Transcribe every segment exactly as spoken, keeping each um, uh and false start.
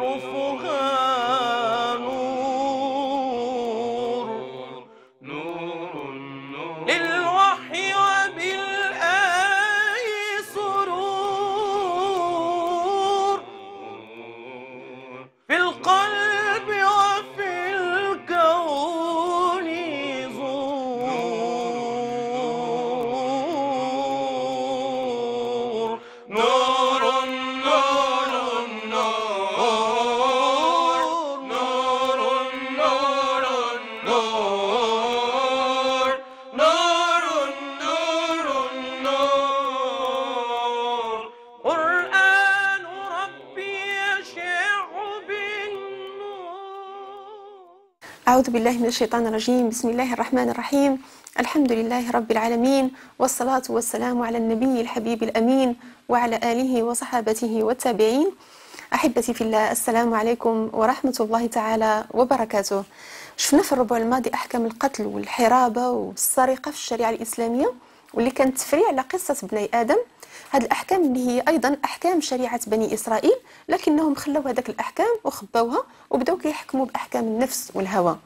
حروفها نور للوحي وبالآي سرور في القلب وفي الكون زور نور نور نور نور نور نور نور نور نور قرآن ربي يشع بالنور. أعوذ بالله من الشيطان الرجيم. بسم الله الرحمن الرحيم. الحمد لله رب العالمين، والصلاة والسلام على النبي الحبيب الأمين وعلى آله وصحابته والتابعين. أحبتي في الله، السلام عليكم ورحمة الله تعالى وبركاته. شفنا في الربع الماضي أحكام القتل والحرابة والسرقة في الشريعة الإسلامية، واللي كانت تفريع على قصة بني آدم. هذه الأحكام اللي هي أيضا أحكام شريعة بني إسرائيل، لكنهم خلوا هذاك الأحكام وخبوها وبداو كيحكموا بأحكام النفس والهوى.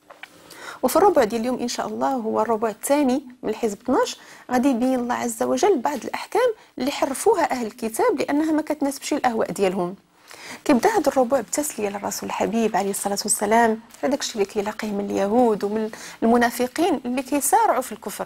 وفي الربع ديال اليوم ان شاء الله، هو الربع الثاني من الحزب اثناش، غادي يبين الله عز وجل بعض الاحكام اللي حرفوها اهل الكتاب لانها ما كتناسبش الاهواء ديالهم. كيبدا هذا الربع بتسليه للرسول الحبيب عليه الصلاه والسلام على داكشي اللي كيلاقيه من اليهود ومن المنافقين اللي كيسارعوا في الكفر.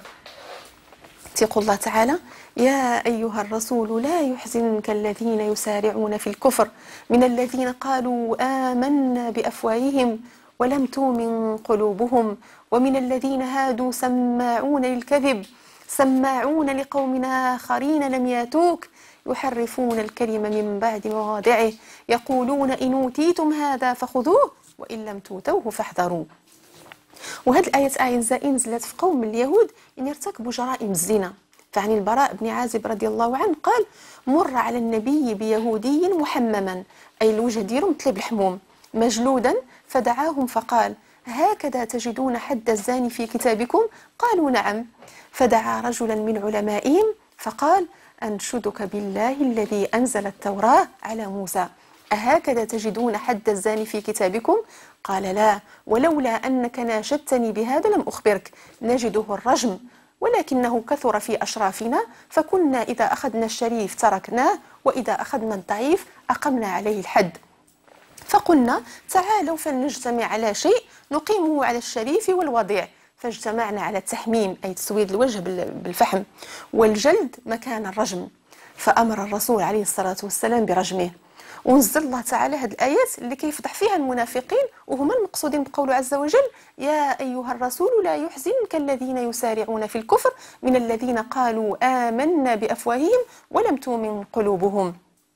يقول الله تعالى: يا أيها الرسول لا يحزنك الذين يسارعون في الكفر من الذين قالوا آمنا بأفواههم ولم تؤمن قلوبهم ومن الذين هادوا سماعون للكذب سماعون لقوم آخرين لم ياتوك يحرفون الكلم من بعد مواضعه يقولون إن أوتيتم هذا فخذوه وإن لم توتوه فاحذروا. وهذه الآية أعزائي نزلت في قوم من اليهود إن ارتكبوا جرائم الزنا. فعن البراء بن عازب رضي الله عنه قال: مر على النبي بيهودي محمما، أي الوجه ديالو مثل الحموم، مجلودا، فدعاهم فقال: هكذا تجدون حد الزاني في كتابكم؟ قالوا: نعم. فدعا رجلا من علمائهم فقال: أنشدك بالله الذي أنزل التوراة على موسى، أهكذا تجدون حد الزاني في كتابكم؟ قال: لا، ولولا أنك ناشدتني بهذا لم أخبرك، نجده الرجم، ولكنه كثر في أشرافنا، فكنا إذا أخذنا الشريف تركناه، وإذا أخذنا الضعيف أقمنا عليه الحد. فقلنا: تعالوا فلنجتمع على شيء نقيمه على الشريف والوضيع، فاجتمعنا على التحميم، أي تسويد الوجه بالفحم، والجلد مكان الرجم. فأمر الرسول عليه الصلاة والسلام برجمه. ونزل الله تعالى هذه الآيات اللي كيفضح فيها المنافقين، وهما المقصودين بقوله عز وجل: يا أيها الرسول لا يحزنك الذين يسارعون في الكفر من الذين قالوا آمنا بأفواههم ولم تؤمن قلوبهم.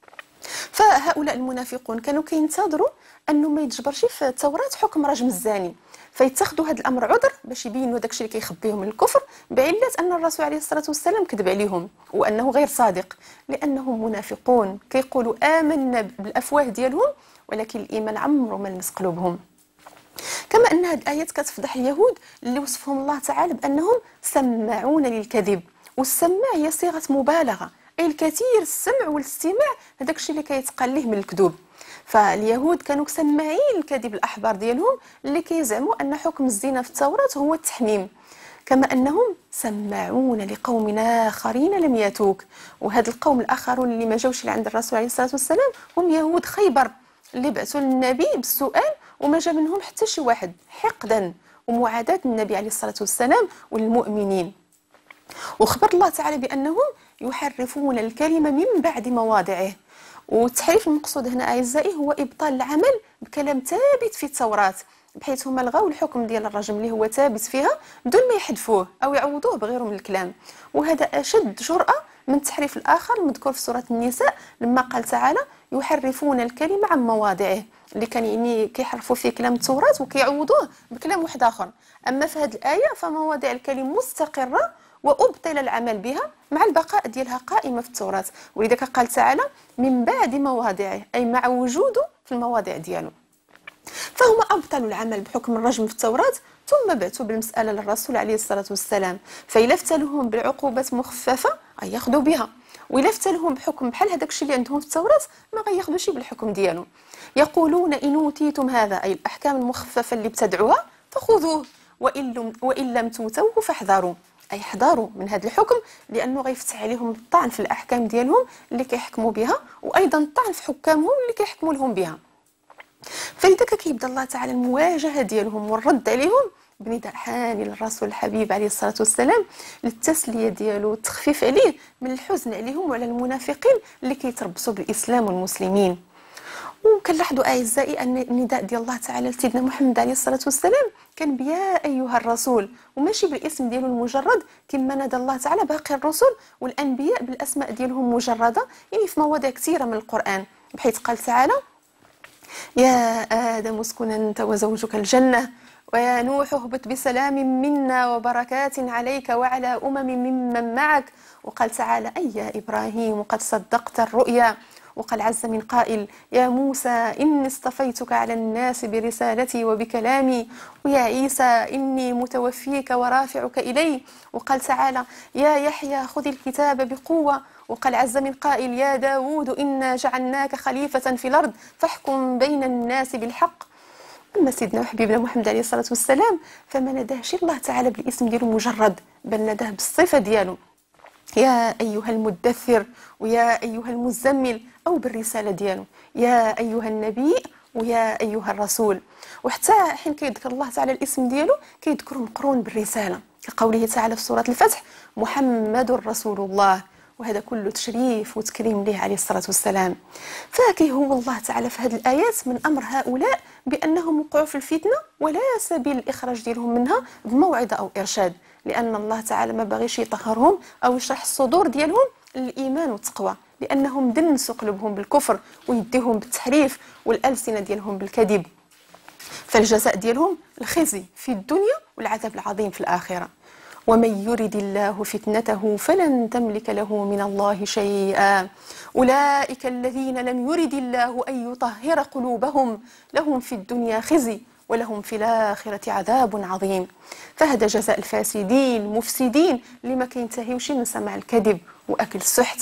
فهؤلاء المنافقون كانوا كينتظروا انه ما يتجبرش في التوراة حكم رجم الزاني، فيتخذوا هذا الامر عذر باش يبينوا داكشي اللي كيخبيهم من الكفر، بعلة ان الرسول عليه الصلاه والسلام كذب عليهم وانه غير صادق، لانهم منافقون كيقولوا آمنا بالافواه ديالهم ولكن الايمان عمره ما لمس قلوبهم. كما ان هذه الايات كتفضح اليهود اللي وصفهم الله تعالى بانهم سماعون للكذب، والسماع هي صيغه مبالغه، أي الكثير السمع والاستماع هذاك الشيء اللي كيتقال ليه من الكذوب. فاليهود كانوا سماعين الكذب الأحبار ديالهم اللي كيزعموا أن حكم الزنا في التوراة هو التحميم، كما أنهم سماعون لقوم آخرين لم ياتوك. وهذا القوم الآخرون اللي ما جاوش لعند الرسول عليه الصلاة والسلام هم يهود خيبر اللي بعثوا للنبي بالسؤال وما جا منهم حتى شي واحد، حقدا ومعاداة النبي عليه الصلاة والسلام والمؤمنين. وخبر الله تعالى بأنهم يحرفون الكلمة من بعد مواضعه. والتحريف المقصود هنا أعزائي هو إبطال العمل بكلام ثابت في التوراة، بحيث هما لغاو الحكم ديال الرجم اللي هو ثابت فيها بدون ما يحذفوه أو يعوضوه بغيره من الكلام. وهذا أشد جرأة من التحريف الآخر المذكور في سورة النساء لما قال تعالى: يحرفون الكلمة عن مواضعه، اللي كان يعني كيحرفوا فيه كلام التوراة وكيعوضوه بكلام واحد آخر. أما في هذه الآية فمواضع الكلم مستقرة وأبطل العمل بها مع البقاء ديالها قائمة في التوراة، ولذلك قال تعالى: من بعد مواضعه، أي مع وجوده في المواضع ديالو. فهم أبطلوا العمل بحكم الرجم في التوراة، ثم بعثوا بالمسألة للرسول عليه الصلاة والسلام، فإلا افتلوهم بالعقوبة مخففة أي ياخذوا بها، وإلا فتى لهم بحكم بحال هذاك الشيء اللي عندهم في التوراة ما غياخذوش بالحكم ديالهم. يقولون إن أوتيتم هذا، أي الأحكام المخففة اللي بتدعوها، فخذوه، وإن لم, وإن لم توتوه فاحذروا، أي احذروا من هذا الحكم، لأنه غيفتح عليهم الطعن في الأحكام ديالهم اللي كيحكموا بها، وأيضا الطعن في حكامهم اللي كيحكموا لهم بها. فلذا كيبدا الله تعالى المواجهة ديالهم والرد عليهم بنداء حاني للرسول الحبيب عليه الصلاة والسلام، للتسلية ديالو والتخفيف عليه من الحزن عليهم وعلى المنافقين اللي كيتربصوا بالإسلام والمسلمين. وكنلاحظوا اعزائي ان النداء ديال الله تعالى لسيدنا محمد عليه الصلاه والسلام كان بيا ايها الرسول، وماشي بالاسم ديالو المجرد كما نادى الله تعالى باقي الرسل والانبياء بالاسماء ديالهم مجرده، يعني في مواضع كثيره من القران، بحيث قال تعالى: يا ادم اسكن انت وزوجك الجنه، ويا نوح اهبط بسلام منا وبركات عليك وعلى امم ممن معك. وقال تعالى: اي يا ابراهيم قد صدقت الرؤيا. وقال عز من قائل: يا موسى إني اصطفيتك على الناس برسالتي وبكلامي. ويا عيسى إني متوفيك ورافعك إلي. وقال تعالى: يا يحيى خذ الكتاب بقوة. وقال عز من قائل: يا داود إنا جعلناك خليفة في الأرض فاحكم بين الناس بالحق. أما سيدنا وحبيبنا محمد عليه الصلاة والسلام فما نداهش الله تعالى بالاسم ديالو مجرد، بل نداه بالصفة ديالو: يا أيها المدثر، ويا أيها المزمل، أو بالرسالة ديالو: يا أيها النبي، ويا أيها الرسول. وحتى حين كيذكر الله تعالى الاسم ديالو كيذكر مقرون بالرسالة، كقوله تعالى في سورة الفتح: محمد رسول الله. وهذا كله تشريف وتكريم ليه عليه الصلاة والسلام. فكي هو الله تعالى في هذه الآيات من أمر هؤلاء بأنهم وقعوا في الفتنة ولا سبيل الإخراج ديالهم منها بموعظة أو إرشاد، لأن الله تعالى ما باغيش يطهرهم أو يشرح الصدور ديالهم للإيمان والتقوى، لأنهم دنسوا قلوبهم بالكفر ويديهم بالتحريف والألسنة ديالهم بالكذب، فالجزاء ديالهم الخزي في الدنيا والعذاب العظيم في الآخرة. ومن يرد الله فتنته فلن تملك له من الله شيئا، أولئك الذين لم يرد الله أن يطهر قلوبهم لهم في الدنيا خزي ولهم في الآخرة عذاب عظيم. فهذا جزاء الفاسدين المفسدين اللي ما كينتهيوش من سماع الكذب وأكل السحت.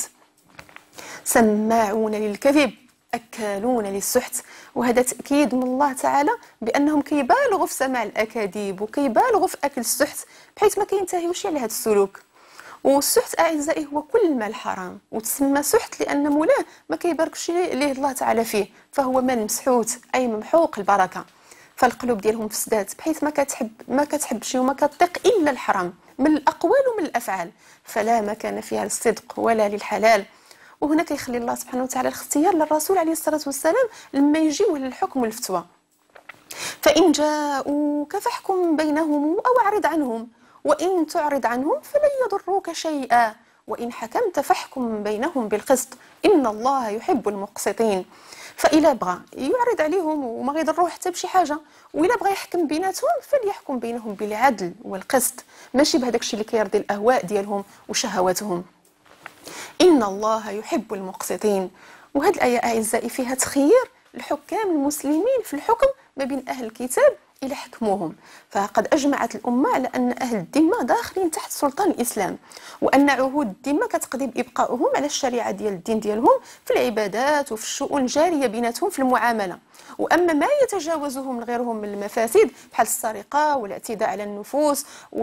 سماعون للكذب أكالون للسحت. وهذا تأكيد من الله تعالى بأنهم كيبالغوا في سماع الأكاذيب وكيبالغوا في أكل السحت، بحيث ما كينتهيوش على هذا السلوك. والسحت أعزائي هو كل المال حرام، وتسمى سحت لأن مولاه ما كيباركش ليه الله تعالى فيه، فهو مال مسحوت أي ممحوق البركة. فالقلوب ديالهم فسدات، بحيث ما كتحب ما كتحب شي وما كتطيق إلا الحرام من الأقوال ومن الأفعال، فلا مكان فيها للصدق ولا للحلال. وهنا كيخلي الله سبحانه وتعالى الاختيار للرسول عليه الصلاة والسلام لما يجيوه للحكم والفتوى: فإن جاءوك فاحكم بينهم أو أعرض عنهم، وإن تعرض عنهم فلن يضروك شيئا، وإن حكمت فاحكم بينهم بالقسط إن الله يحب المقسطين. فإلا بغى يعرض عليهم وما غيضروه حتى بشي حاجة، وإلا بغى يحكم بيناتهم فليحكم بينهم بالعدل والقسط، ماشي بهذاك الشيء اللي كيرضي الأهواء ديالهم وشهواتهم. إن الله يحب المقسطين. وهذه الآية أعزائي فيها تخيير الحكام المسلمين في الحكم ما بين أهل الكتاب إلى حكموهم. فقد أجمعت الأمة على أن أهل الذمة داخلين تحت سلطان الإسلام، وأن عهود الذمة كتقضي بإبقائهم على الشريعة ديال الدين ديالهم في العبادات وفي الشؤون الجارية بيناتهم في المعاملة. وأما ما يتجاوزه من غيرهم من المفاسد بحال السرقة والاعتداء على النفوس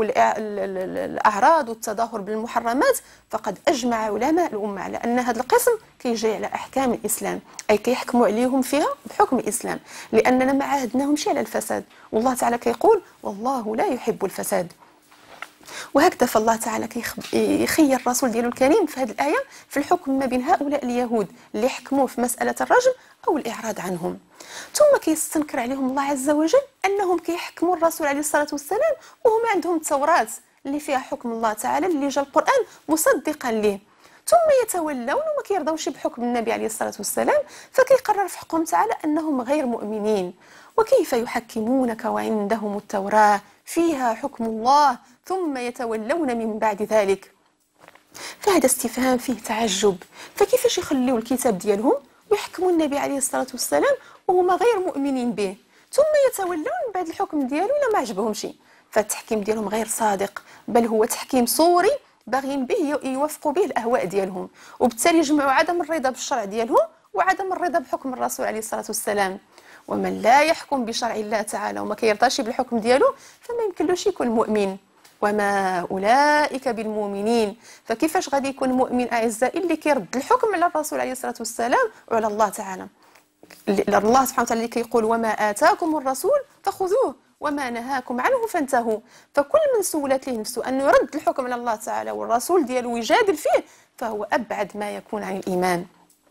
والأعراض والتظاهر بالمحرمات، فقد أجمع علماء الأمة على أن هذا القسم كيجي على أحكام الإسلام، أي كيحكموا عليهم فيها بحكم الإسلام، لأننا ما عاهدناهمش على الفساد، والله تعالى كيقول: والله لا يحب الفساد. وهكذا فالله تعالى يخير الرسول ديالو الكريم في هذه الآية في الحكم ما بين هؤلاء اليهود اللي حكموا في مسألة الرجم أو الإعراض عنهم. ثم كيستنكر عليهم الله عز وجل أنهم كيحكموا الرسول عليه الصلاة والسلام وهم عندهم التوراة اللي فيها حكم الله تعالى اللي جاء القرآن مصدقا ليه، ثم يتولون وما كيرضوش بحكم النبي عليه الصلاة والسلام، فكيقرر في حقهم تعالى أنهم غير مؤمنين. وكيف يحكمونك وعندهم التوراة فيها حكم الله ثم يتولون من بعد ذلك؟ فهذا استفهام فيه تعجب، فكيفاش يخليوا الكتاب ديالهم ويحكموا النبي عليه الصلاة والسلام وهما غير مؤمنين به، ثم يتولون من بعد الحكم ديالو إلا ما عجبهمش؟ فالتحكيم ديالهم غير صادق، بل هو تحكيم صوري باغيين به يوافقوا به الاهواء ديالهم، وبالتالي يجمعوا عدم الرضا بالشرع ديالهم وعدم الرضا بحكم الرسول عليه الصلاه والسلام. ومن لا يحكم بشرع الله تعالى وما كيرضاش بالحكم ديالو فما يمكنلوش يكون مؤمن، وما اولئك بالمؤمنين. فكيفاش غادي يكون مؤمن اعزائي اللي كيرد الحكم على الرسول عليه الصلاه والسلام وعلى الله تعالى؟ الله سبحانه وتعالى اللي كيقول وما آتاكم الرسول فخذوه وما نهاكم عنه فانتهوا. فكل من سولت له نفسه أنه يرد الحكم على الله تعالى والرسول ديالو ويجادل فيه فهو أبعد ما يكون عن الإيمان.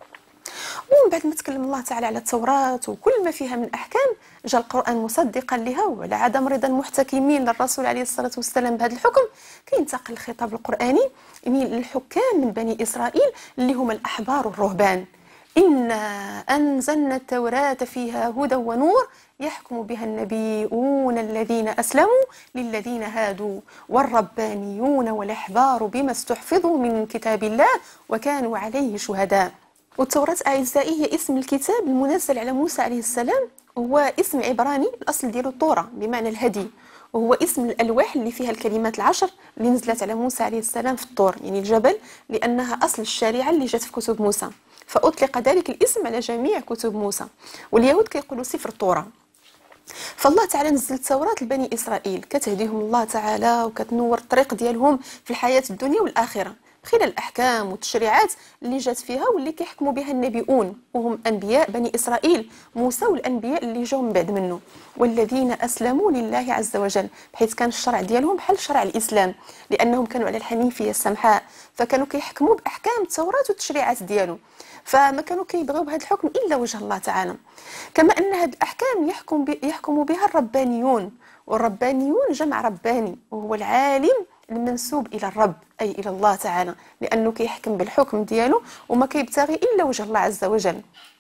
ومن بعد ما تكلم الله تعالى على التوراة وكل ما فيها من أحكام، جاء القرآن مصدقا لها وعلى عدم رضا المحتكمين للرسول عليه الصلاة والسلام بهذا الحكم كينتقل الخطاب القرآني للحكام من بني إسرائيل اللي هم الأحبار والرهبان. إنا أنزلنا التوراة فيها هدى ونور يحكم بها النبيون الذين أسلموا للذين هادوا والربانيون والأحبار بما استحفظوا من كتاب الله وكانوا عليه شهداء. والتوراة أعزائي هي اسم الكتاب المنزل على موسى عليه السلام، هو اسم عبراني الأصل ديالو التوراة بمعنى الهدي، وهو اسم الألواح اللي فيها الكلمات العشر اللي نزلت على موسى عليه السلام في الطور يعني الجبل، لأنها أصل الشريعة اللي جات في كتب موسى، فأطلق ذلك الاسم على جميع كتب موسى. واليهود كيقولوا سفر التوراة. فالله تعالى نزل التوراة لبني إسرائيل كتهديهم الله تعالى وكتنور الطريق ديالهم في الحياة الدنيا والآخرة خلال الأحكام والتشريعات اللي جات فيها واللي كيحكموا بها النبيون وهم أنبياء بني إسرائيل موسى والأنبياء اللي جاوا من بعد منه والذين أسلموا لله عز وجل، بحيث كان الشرع ديالهم بحال شرع الإسلام لأنهم كانوا على الحنيفية السمحاء، فكانوا كيحكموا بأحكام التوراة والتشريعات ديالو، فما كانوا كيبغيو بهذا الحكم إلا وجه الله تعالى. كما أن هذه الأحكام يحكم يحكم بها الربانيون، والربانيون جمع رباني وهو العالم المنسوب إلى الرب أي إلى الله تعالى، لأنه كيحكم بالحكم ديالو وما كيبتغي إلا وجه الله عز وجل.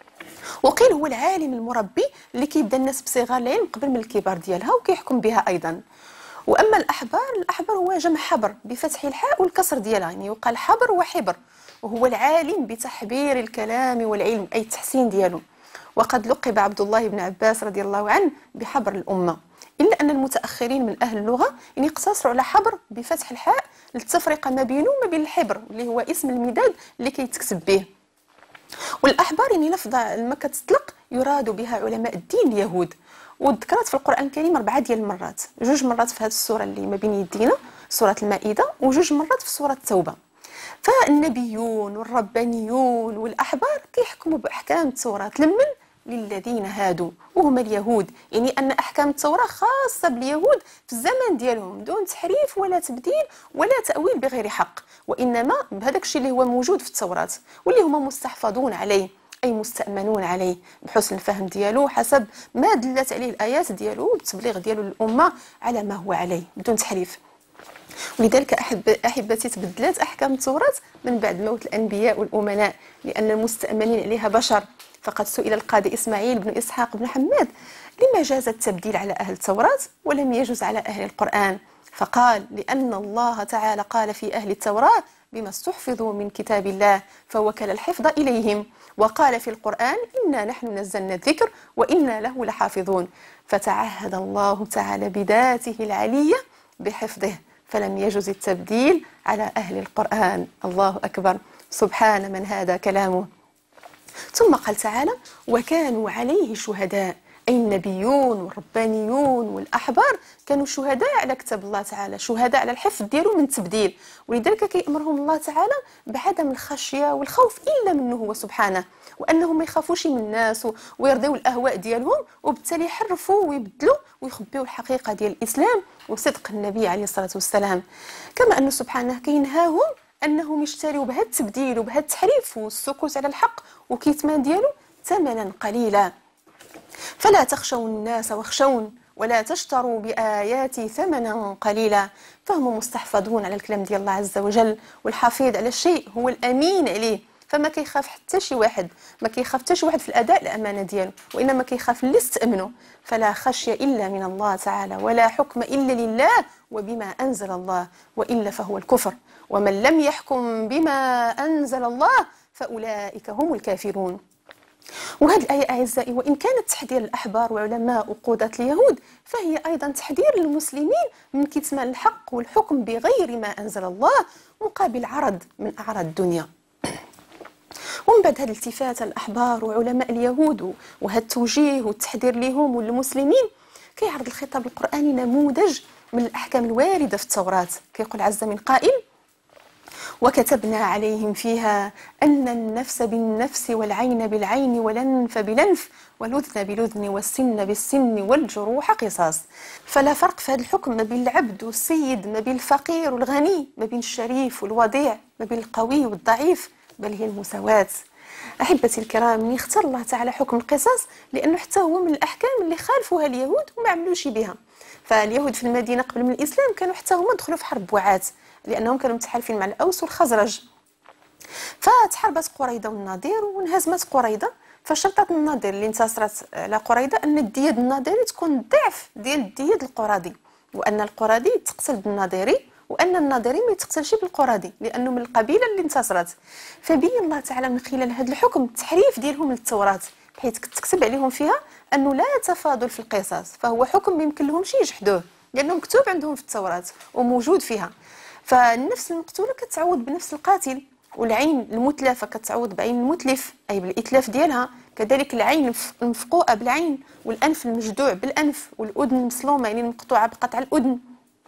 وقيل هو العالم المربي اللي كيبدا الناس بصغار العلم قبل من الكبار ديالها وكيحكم بها أيضا. وأما الأحبار، الأحبار هو جمع حبر بفتح الحاء والكسر ديالها، يعني يقال حبر وحبر، وهو العالم بتحبير الكلام والعلم أي التحسين ديالو. وقد لقب عبد الله بن عباس رضي الله عنه بحبر الأمة، إلا أن المتأخرين من أهل اللغة يعني يقتصروا على حبر بفتح الحاء للتفرقة ما بينه وما بين الحبر اللي هو اسم المداد اللي كيتكتب به. والأحبار يعني لفظة لما كتطلق يراد بها علماء الدين اليهود، وذكرت في القرآن الكريم أربعة ديال المرات، جوج مرات في هذه السورة اللي ما بين يدينا سورة المائدة، وجوج مرات في سورة التوبة. فالنبيون والربانيون والأحبار كيحكموا بأحكام التوراة لمن للذين هادوا وهم اليهود، يعني أن أحكام التوراة خاصة باليهود في الزمن ديالهم دون تحريف ولا تبديل ولا تأويل بغير حق، وإنما بهذاك الشيء اللي هو موجود في التوراة واللي هما مستحفظون عليه أي مستأمنون عليه بحسن الفهم ديالو حسب ما دلت عليه الآيات ديالو والتبليغ ديالو للأمة على ما هو عليه بدون تحريف. ولذلك أحب أحبتي تبدلت أحكام التوراة من بعد موت الأنبياء والأمناء، لأن المستأمنين عليها بشر. فقد سئل القاضي إسماعيل بن إسحاق بن حماد لما جاز التبديل على أهل التوراة ولم يجوز على أهل القرآن؟ فقال لأن الله تعالى قال في أهل التوراة بما استحفظوا من كتاب الله فوكل الحفظ إليهم، وقال في القرآن إنا نحن نزلنا الذكر وإنا له لحافظون، فتعهد الله تعالى بذاته العلية بحفظه فلم يجوز التبديل على أهل القرآن. الله أكبر، سبحان من هذا كلامه. ثم قال تعالى وكانوا عليه شهداء، أي النبيون والربانيون والأحبار كانوا شهداء على كتاب الله تعالى، شهداء على الحفظ ديالو من التبديل، ولذلك كيأمرهم الله تعالى بعدم الخشية والخوف إلا منه هو سبحانه، وأنهم ما يخافوش من الناس ويرضيوا الأهواء ديالهم، وبالتالي يحرفوا ويبدلوا ويخبيوا الحقيقة ديال الإسلام وصدق النبي عليه الصلاة والسلام. كما أنه سبحانه كينهاهم أنهم يشتروا بهذا التبديل وبهذا التحريف والسكوت على الحق وكيتمان ديالو ثمنا قليلا. فلا تخشوا الناس واخشون ولا تشتروا بآياتي ثمنا قليلا. فهم مستحفظون على الكلام ديال الله عز وجل، والحفيظ على الشيء هو الأمين عليه، فما كيخاف حتى شي واحد، ما كيخاف حتى شي واحد في الأداء الأمانة ديالو، وإنما كيخاف اللي استأمنه. فلا خشية إلا من الله تعالى ولا حكم إلا لله وبما أنزل الله، وإلا فهو الكفر، ومن لم يحكم بما أنزل الله فأولئك هم الكافرون. وهذه الآية أعزائي وإن كانت تحذير الأحبار وعلماء وقودة اليهود، فهي أيضا تحذير للمسلمين من كتمان الحق والحكم بغير ما أنزل الله مقابل عرض من أعراض الدنيا. ومن بعد هذا الالتفات الأحبار وعلماء اليهود وهذا التوجيه والتحذير لهم وللمسلمين، كيعرض الخطاب القرآني نموذج من الأحكام الواردة في التوراة. كيقول عز من قائل: وكتبنا عليهم فيها أن النفس بالنفس والعين بالعين والأنف بالأنف والأذن بالأذن والسن بالسن والجروح قصاص. فلا فرق في هذا الحكم ما بين العبد والسيد، ما بين الفقير والغني، ما بين الشريف والوضيع، ما بين القوي والضعيف، بل هي المساواة. أحبتي الكرام، يختار الله تعالى حكم القصاص لأنه حتى هو من الأحكام اللي خالفوها اليهود وما عملوش بها. فاليهود في المدينة قبل من الإسلام كانوا حتى هما دخلوا في حرب بوعات لأنهم كانوا متحالفين مع الأوس والخزرج. فتحاربت قريضة والنضير وانهزمت قريضة، فشرطت النضير اللي انتصرت على قريضة أن الدية النضيري تكون ضعف ديال الدية القرادي، وأن القرادي تقتل بالنضيري وأن النضيري ما يتقتلش بالقرادي لأنه من القبيلة اللي انتصرت. فبين الله تعالى من خلال هذا الحكم التحريف ديالهم للتوراة، بحيث تكتب عليهم فيها أنه لا تفاضل في القصاص، فهو حكم ما يمكن لهمش يجحدوه لأنه مكتوب عندهم في التوراة وموجود فيها. فالنفس المقتولة كتعوض بنفس القاتل، والعين المتلفة كتعوض بعين المتلف أي بالإتلاف ديالها، كذلك العين المفقوءة بالعين، والأنف المجدوع بالأنف، والأذن المسلومة يعني المقطوعة بقطع الأذن.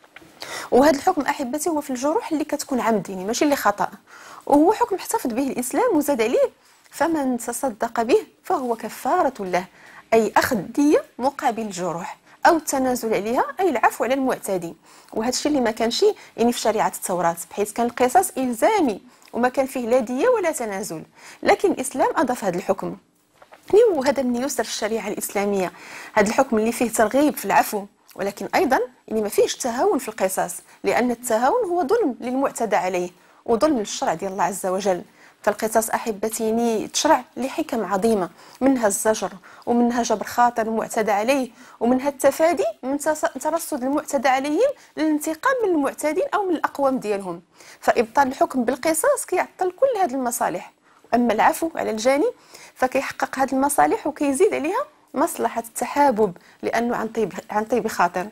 وهذا الحكم أحبتي هو في الجروح اللي كتكون عمد يعني ماشي اللي خطأ، وهو حكم احتفظ به الإسلام وزاد عليه: فمن تصدق به فهو كفارة له، أي أخذ دية مقابل الجروح أو التنازل عليها أي العفو على المعتدي. وهذا الشيء اللي ما كانش يعني في شريعة التوراة، بحيث كان القصاص إلزامي وما كان فيه لا دية ولا تنازل، لكن الإسلام أضاف هذا الحكم. وهذا من يسر الشريعة الإسلامية، هذا الحكم اللي فيه ترغيب في العفو، ولكن أيضا يعني ما فيهش تهاون في القصاص، لأن التهاون هو ظلم للمعتدى عليه وظلم للشرع ديال الله عز وجل. فالقصاص أحبتي يعني تشرع لحكم عظيمة، منها الزجر ومنها جبر خاطر المعتدى عليه، ومنها التفادي من ترصد المعتدى عليهم للانتقام من المعتدين أو من الأقوام ديالهم. فإبطال الحكم بالقصاص كيعطل كل هذه المصالح. أما العفو على الجاني فكيحقق هذه المصالح وكيزيد عليها مصلحة التحابب لأنه عن طيب عن طيب خاطر.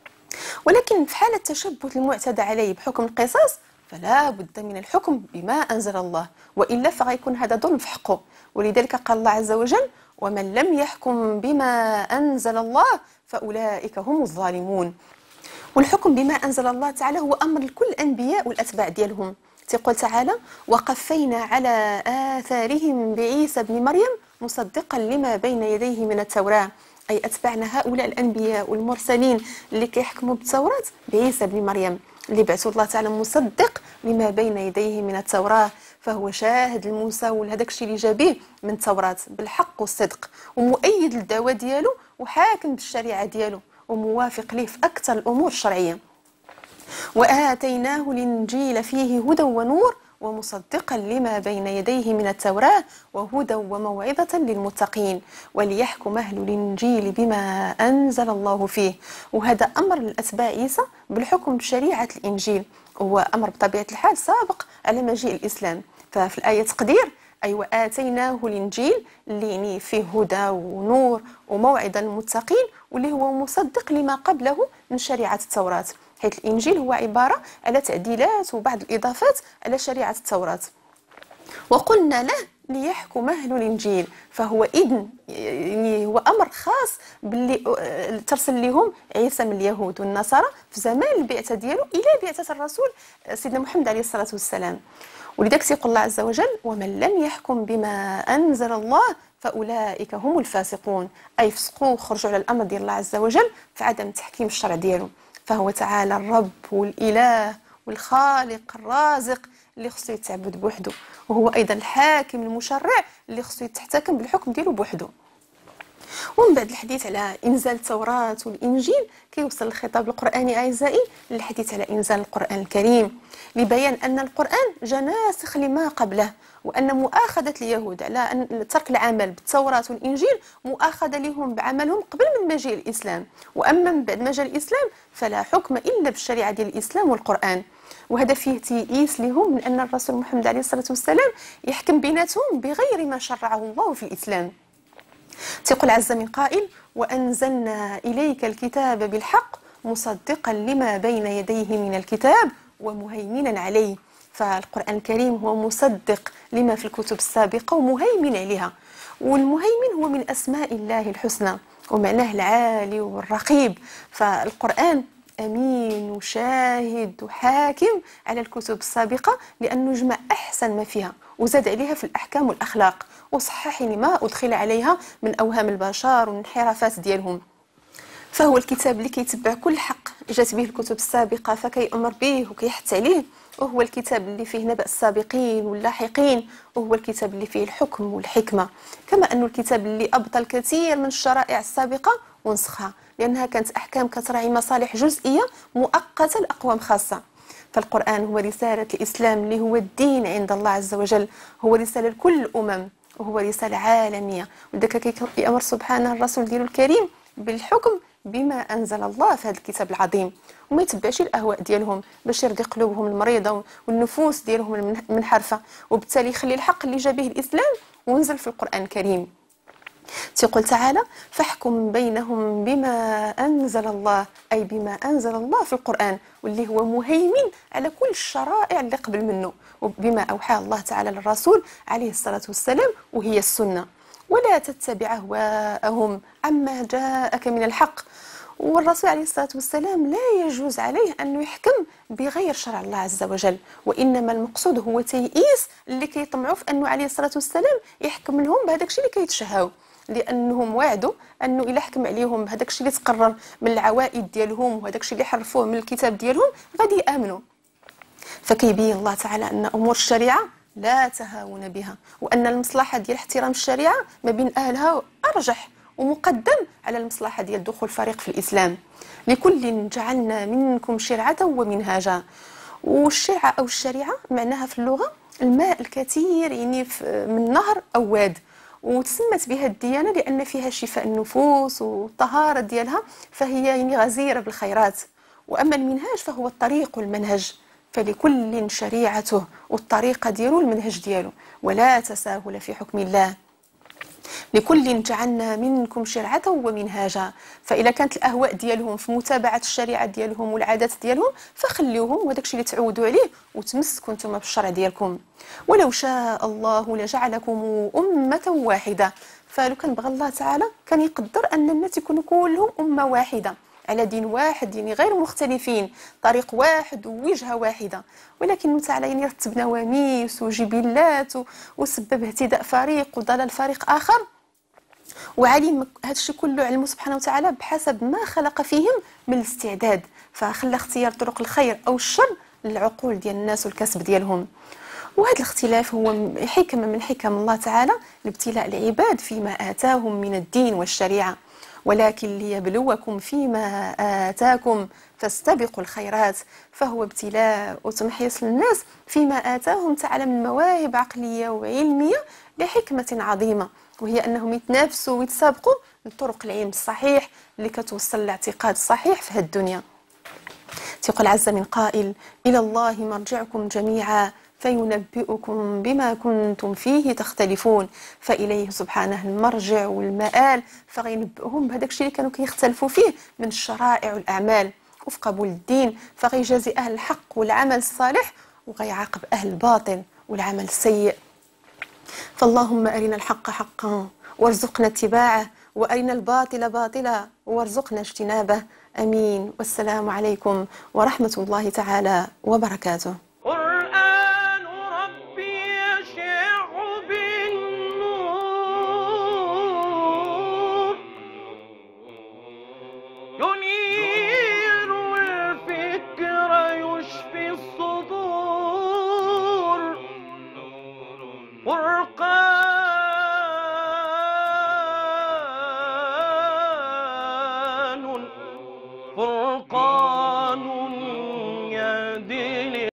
ولكن في حالة تشبث المعتدى عليه بحكم القصاص فلا بد من الحكم بما أنزل الله، وإلا فغيكون هذا ظلم في حقه. ولذلك قال الله عز وجل: ومن لم يحكم بما أنزل الله فأولئك هم الظالمون. والحكم بما أنزل الله تعالى هو أمر لكل الأنبياء والأتباع ديالهم. تقول تعالى: وقفينا على آثارهم بعيسى بن مريم مصدقا لما بين يديه من التوراة، أي أتبعنا هؤلاء الأنبياء والمرسلين اللي كيحكموا بالتوراة بعيسى بن مريم اللي بعثه الله تعالى مصدق لما بين يديه من التوراة، فهو شاهد المساول هذاك الشيء اللي جابيه من التوراة بالحق والصدق، ومؤيد للدعوة ديالو وحاكم بالشريعة ديالو وموافق ليه في أكثر الأمور الشرعية. وآتيناه الإنجيل فيه هدى ونور ومصدقا لما بين يديه من التوراة وهدى وموعظة للمتقين وليحكم أهل الإنجيل بما أنزل الله فيه. وهذا أمر للأتباع عيسى بالحكم بشريعة الإنجيل، وهو أمر بطبيعة الحال سابق على مجيء الإسلام. ففي الآية تقدير أي وآتيناه الإنجيل اللي يعني فيه هدى ونور وموعظة للمتقين، واللي هو مصدق لما قبله من شريعة التوراة، حيث الإنجيل هو عبارة على تعديلات وبعض الإضافات على شريعة التوراة. وقلنا له ليحكم أهل الإنجيل، فهو إذن يعني هو أمر خاص باللي ترسل لهم عيسى من اليهود والنصارى في زمان البعثة ديالو إلى بعثة الرسول سيدنا محمد عليه الصلاة والسلام. ولذلك يقول الله عز وجل: ومن لم يحكم بما أنزل الله فأولئك هم الفاسقون، أي فسقوا وخرجوا على الأمر ديال الله عز وجل في عدم تحكيم الشرع ديالو. فهو تعالى الرب والإله والخالق الرازق اللي خصو يتعبد بوحده، وهو أيضا الحاكم المشرع اللي خصو يتحكم بالحكم ديالو بوحده. ومن بعد الحديث على إنزال التوراة والإنجيل كيوصل الخطاب القرآني أعزائي للحديث على إنزال القرآن الكريم، لبيان أن القرآن جاء ناسخ لما قبله، وأن مؤاخذة اليهود على أن ترك العمل بالتوراة والإنجيل مؤاخذة لهم بعملهم قبل من مجيء الإسلام، وأما من بعد ما جاء الإسلام فلا حكم إلا بالشريعة ديال الإسلام والقرآن. وهذا فيه تيئيس لهم من أن الرسول محمد عليه الصلاة والسلام يحكم بيناتهم بغير ما شرعه الله في الإسلام. تقول عز من قائل: وأنزلنا إليك الكتاب بالحق مصدقا لما بين يديه من الكتاب ومهيمنا عليه. فالقرآن الكريم هو مصدق لما في الكتب السابقة ومهيمن عليها. والمهيمن هو من أسماء الله الحسنى ومعناه العالي والرقيب. فالقرآن أمين وشاهد وحاكم على الكتب السابقة لأنه جمع أحسن ما فيها وزاد عليها في الأحكام والأخلاق وصحح ما أدخل عليها من أوهام البشر والانحرافات ديالهم. فهو الكتاب اللي كيتبع كل حق جات به الكتب السابقة فكيأمر به وكيحث عليه، وهو الكتاب اللي فيه نبأ السابقين واللاحقين، وهو الكتاب اللي فيه الحكم والحكمة، كما أنه الكتاب اللي أبطل كثير من الشرائع السابقة ونسخها لأنها كانت أحكام كتراعي مصالح جزئية مؤقتة لأقوام خاصة. فالقرآن هو رسالة الإسلام اللي هو الدين عند الله عز وجل، هو رسالة لكل الأمم وهو رسالة عالمية. وذلك يأمر سبحانه الرسول ديالو الكريم بالحكم بما أنزل الله في هذا الكتاب العظيم، وما يتبعش الأهواء ديالهم باش يرضي قلوبهم المريضة والنفوس ديالهم المنحرفة، وبالتالي يخلي الحق اللي جا به الإسلام ونزل في القرآن الكريم. تقول تعالى: فاحكم بينهم بما أنزل الله، أي بما أنزل الله في القرآن واللي هو مهيمن على كل الشرائع اللي قبل منه، وبما أوحى الله تعالى للرسول عليه الصلاة والسلام وهي السنة، ولا تتبع أهواءهم عما جاءك من الحق. والرسول عليه الصلاة والسلام لا يجوز عليه أنه يحكم بغير شرع الله عز وجل، وإنما المقصود هو تيئيس اللي كيطمعوا في أنه عليه الصلاة والسلام يحكم لهم بهذاك الشيء اللي كيتشهوا، لأنهم وعدوا أنه إلا حكم عليهم بهذاك الشيء اللي تقرر من العوائد ديالهم وهذاك الشيء اللي حرفوه من الكتاب ديالهم غادي يآمنوا. فكيبين الله تعالى أن أمور الشريعة لا تهاون بها، وأن المصلحة ديال احترام الشريعة ما بين أهلها أرجح ومقدم على المصلحة ديال دخول فريق في الإسلام. لكل جعلنا منكم شرعة ومنهاجا. والشرعة أو الشريعة معناها في اللغة الماء الكثير يعني من نهر أو واد، وتسمت بها الديانة لأن فيها شفاء النفوس والطهارة ديالها، فهي يعني غزيرة بالخيرات. وأما المنهاج فهو الطريق والمنهج، فلكل شريعته والطريقة ديالو المنهج ديالو، ولا تساهل في حكم الله. لكل جعلنا منكم شرعة ومنهاجا. فإذا كانت الأهواء ديالهم في متابعة الشريعة ديالهم والعادات ديالهم فخليوهم وهذاك الشيء اللي تعودوا عليه وتمسكوا انتم بالشرع ديالكم. ولو شاء الله لجعلكم أمة واحدة. فلو كان بغى الله تعالى كان يقدر أن الناس يكونوا كلهم أمة واحدة على دين واحد يعني غير مختلفين، طريق واحد ووجهة واحدة، ولكن تعالى يعني رتب نواميس وجبلات وسبب اهتداء فريق وضلال فريق آخر، وعلم هذا الشيء كله علمه سبحانه وتعالى بحسب ما خلق فيهم من الاستعداد، فخلى اختيار طرق الخير أو الشر للعقول ديال الناس والكسب ديالهم. وهذا الاختلاف هو حكمة من حكم الله تعالى لابتلاء العباد فيما آتاهم من الدين والشريعة، ولكن ليبلوكم فيما آتاكم فاستبقوا الخيرات. فهو ابتلاء وتمحيص للناس فيما آتاهم تعالى من مواهب عقلية وعلمية لحكمة عظيمة، وهي أنهم يتنافسوا ويتسابقوا لطرق العلم الصحيح اللي كتوصل لاعتقاد صحيح في هذه الدنيا. تقول عز من قائل: إلى الله مرجعكم جميعا فينبئكم بما كنتم فيه تختلفون. فإليه سبحانه المرجع والمآل، فغينبئهم بهذاك الشيء اللي كانوا كيختلفوا فيه من الشرائع والأعمال وفي قبول الدين، فغيجازي أهل الحق والعمل الصالح وغيعاقب أهل الباطل والعمل السيء. فاللهم أرنا الحق حقا وارزقنا اتباعه، وأرنا الباطل باطلا وارزقنا اجتنابه. أمين. والسلام عليكم ورحمة الله تعالى وبركاته.